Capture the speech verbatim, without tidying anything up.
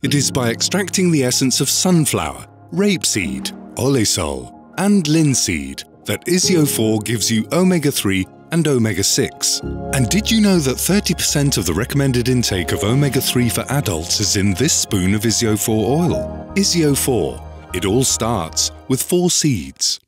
It is by extracting the essence of sunflower, rapeseed, olesol, and linseed that ISIO four gives you omega three and omega six. And did you know that thirty percent of the recommended intake of omega three for adults is in this spoon of ISIO four oil? ISIO four. It all starts with four seeds.